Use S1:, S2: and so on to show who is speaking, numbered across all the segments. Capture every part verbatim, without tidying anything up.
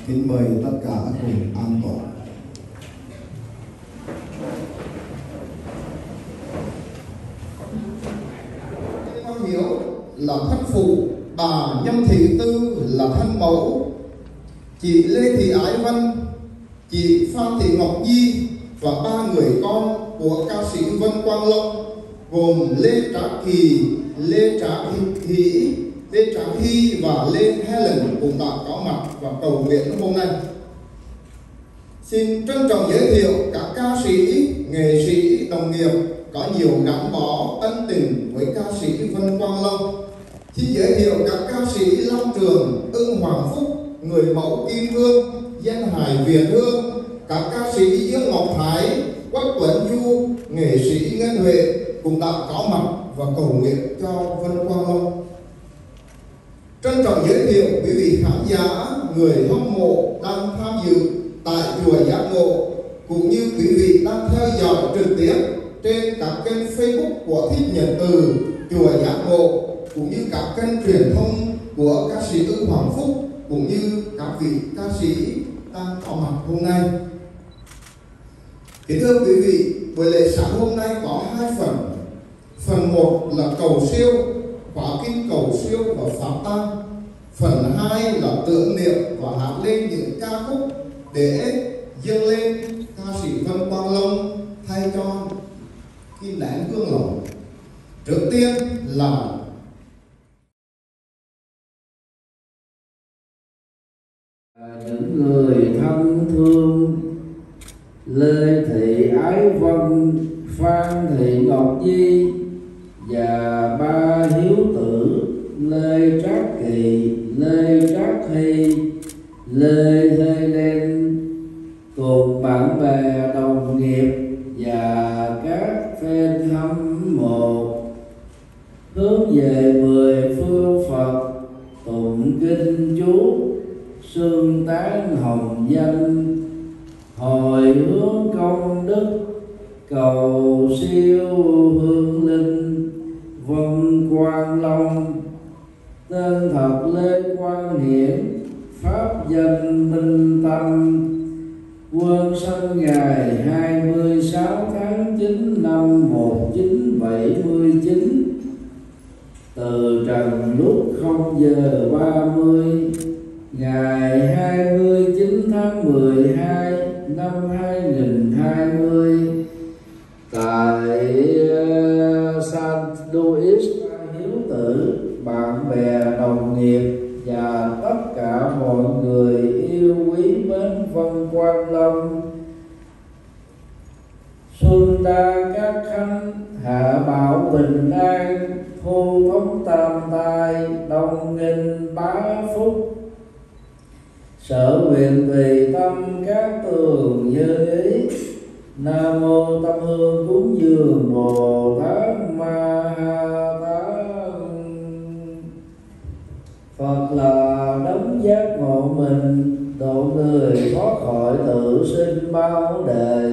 S1: Kính mời tất cả cùng an tọa.
S2: Quang Hiếu là thân phụ, bà Nhâm Thị Tư là thân mẫu, chị Lê Thị Ái Vân, chị Phan Thị Ngọc Nhi và ba người con của ca sĩ Vân Quang Long gồm Lê Trá Kỳ, Lê Trá Hỷ, Lê Trá Hy và Lê Helen cũng đã có mặt và cầu nguyện hôm nay. Xin trân trọng giới thiệu các ca sĩ, nghệ sĩ, đồng nghiệp có nhiều gắn bó ân tình với ca sĩ Vân Quang Long. Xin giới thiệu các ca sĩ Long Trường, Ưng Hoàng Phúc, người mẫu Kim Hương, Dân Hải Việt Hương, các ca sĩ Dương Ngọc Thái, Quách Tuấn Du, nghệ sĩ Ngân Huệ cũng đã có mặt và cầu nguyện cho Vân Quang Long. Trân trọng giới thiệu quý vị khán giả, người hâm mộ đang tham dự tại chùa Giác Ngộ, cũng như quý vị đang theo dõi trực tiếp trên các kênh Facebook của Thích Nhật Từ, chùa Giác Ngộ, cũng như các kênh truyền thông của ca sĩ Ưng Hoàng Phúc, cũng như các vị ca sĩ đang có mặt hôm nay. Kính thưa quý vị, buổi lễ sáng hôm nay có hai phần. Phần một là cầu siêu, khóa kinh cầu siêu và pháp tang. Phần hai là tưởng niệm và hát lên những ca khúc để dâng lên ca sĩ Vân Quang Long thay cho cái nén hương lòng. Trước tiên là
S3: những người thân thương Lê Thị Ái Vân, Phan Thị Ngọc Nhi và ba hiếu tử Lê Trác Kỳ, Lê Trác Hy, Lê Helen cùng bạn bè đồng nghiệp và các fan hâm mộ hướng về mười phương Phật tụng kinh chú, xưng tán hồng danh, hồi hướng công đức, cầu siêu hương linh Vân Quang Long. Tên thật Lê Quang Hiển, pháp danh Minh Tâm, quân sinh ngày hai mươi sáu tháng chín năm một nghìn chín trăm bảy mươi chín, từ trần lúc không giờ ba mươi ngày hai mươi chín tháng mười hai năm hai nghìn không trăm hai mươi tại uh, San Luis. Hiếu tử, bạn bè, đồng nghiệp và tất cả mọi người yêu quý mến Vân Quang Long, xuân đa các khanh, hạ bảo bình an, thu thống tam tai, đông nghinh bá phúc, sở nguyện tùy tâm các tường như ý. Nam mô Tâm Hương cúng dường Bồ Tát Ma Ha Tát. Phật là đấng giác ngộ mình, độ người thoát khỏi tự sinh bao đời.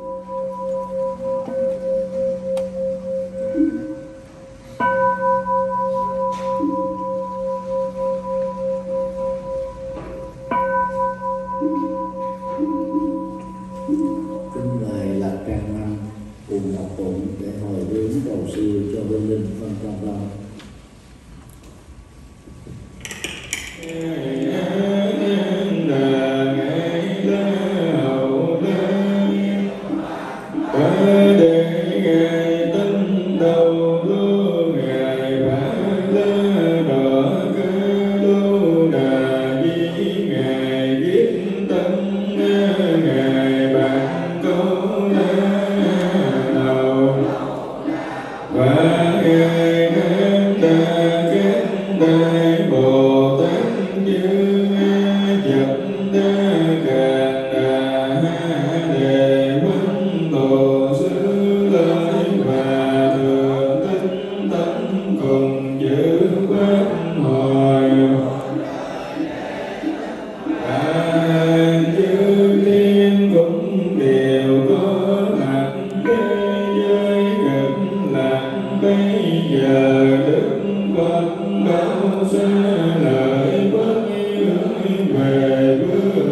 S3: Cùng học tụng để hồi hướng cầu siêu cho hương linh Vân Quang Long.
S4: Lợi bất về vương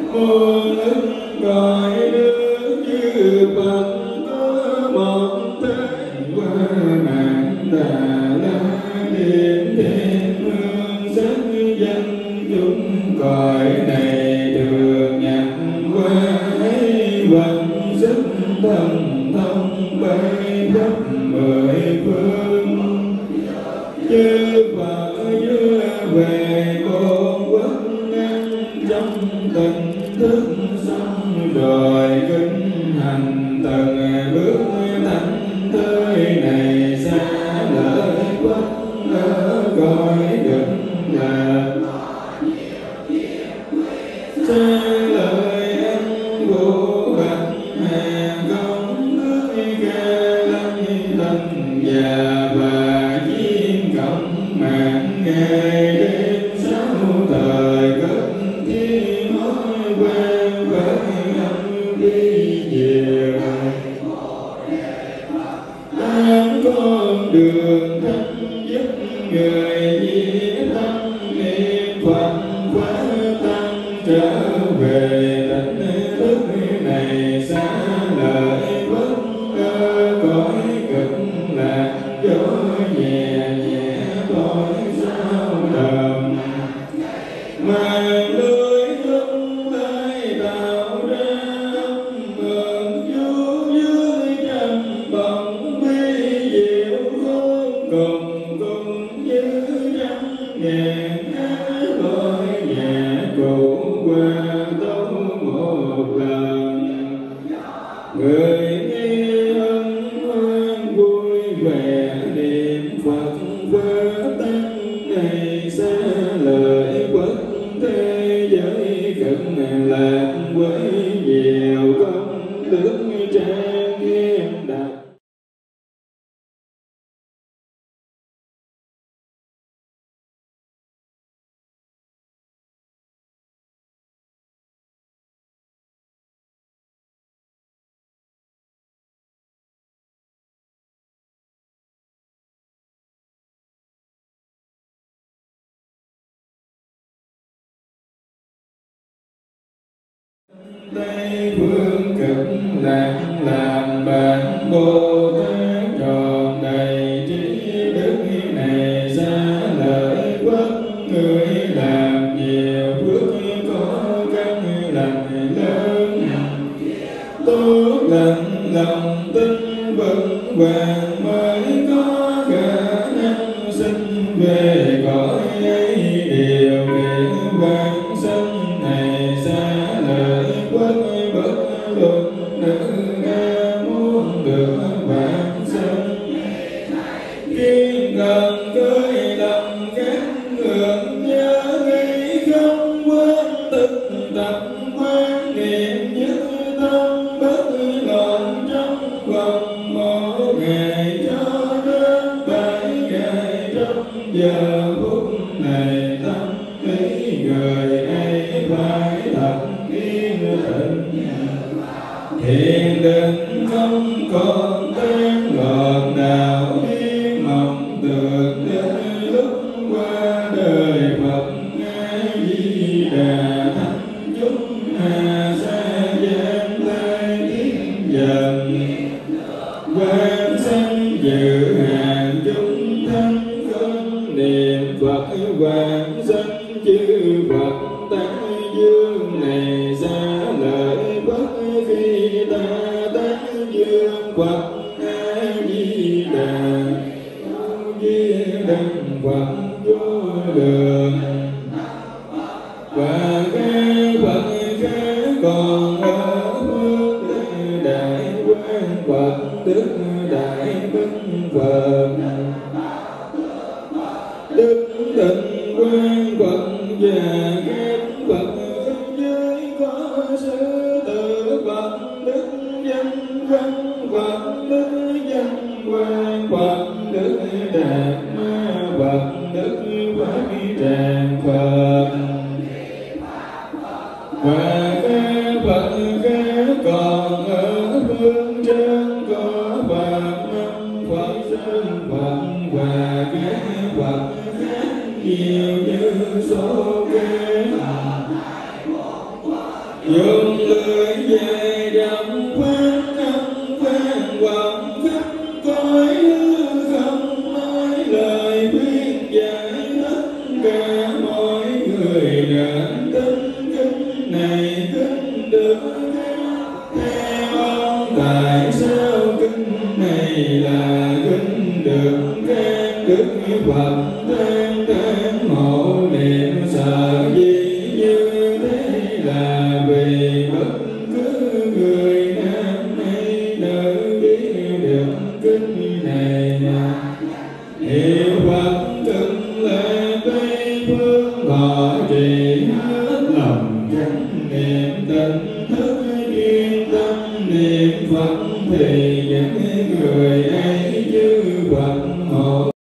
S4: muôn ức cõi nước chư Phật có một thế qua mạng Đà La niệm thêm hương sắc danh chúng cõi này được nhặt qua ấy vận sức thần thông bay khắp mười phương chư Phật đưa về bốn quốc năng trong tình thức xong rồi kinh hành từng bước thánh tới này xa lợi quốc ở cõi cực lạc xa lợi ăn vô bạch hà công nước ca lâm thần già và chim cộng mạng ngày đêm sáu thời cất thiên nói quen với âm đi nhiều tám con đường thanh giúp người di tâm niệm Phật phá tăng trở về tỉnh thức này xa lợi quốc ở cõi cực lạc gió nhẹ nhẹ thôi sao đầm mà lưới không ai tạo ra mượn chú dưới trăm bồng bi diệu khôn cùng cùng như trăm ngàn hát lối nhẹ cụ qua tấu một lần người nghe ân hoan vui vẻ niệm Phật phá tăng này xa lợi quốc thế giới cực lạc với nhiều công đức trang nghiêm đạt Tây phương cực lạc làm bạn Bồ Tát tròn đầy trí đức này xa lợi quốc người làm nhiều phước có căn lành lớn tốt lành lòng tin vững vàng mới có khả năng sinh về cõi ấy điều kiện vãng sanh này xa lợi quốc bất luận nữ ca muốn được vãng sanh kiên cần cưới lòng các ngưỡng nhớ nghĩ không quên thực tập quan niệm nhất tâm bất loạn trong vòng một ngày cho đến bảy ngày trong giờ phút này tâm ý người ấy phải thật yên tĩnh thiền định không còn tan ngọt nào yên mộng được đến lúc qua đời Phật A Di Đà thanh chúng hà sa gian lai tiến dần quan sanh dự hàng chúng thanh không niệm Phật quan sanh chư Phật tán dương này xa lợi bất khi ta tán dương Phật A Di Đà di đăng Phật vô lượng và các Phật khác còn ở phương đại quan Phật đức đại đức Phật đức tịnh quan Phật và các Phật dưới có sư tử Phật đức danh văn Phật đức danh quan Phật đức đạt ma Phật đức pháp tràng Phật và các Phật khác còn ở phương trên có Phật năm Phật sinh Phật và dùng lời dài dòng khoan âm khoan vọng khắp cõi hư không, nói lời khuyên giải tất cả mọi người nên tin kinh này kinh được theo ông. Tại sao kinh này là kinh được khen Đức Phật thêm thêm hộ niệm sợ gì như thế là vì bất cứ người nam hay nữ biết được kinh này hiểu Phật thực là Tây phương thọ trì hết lòng chánh niệm tỉnh thức yên tâm niệm Phật thì những người ấy như Phật hộ.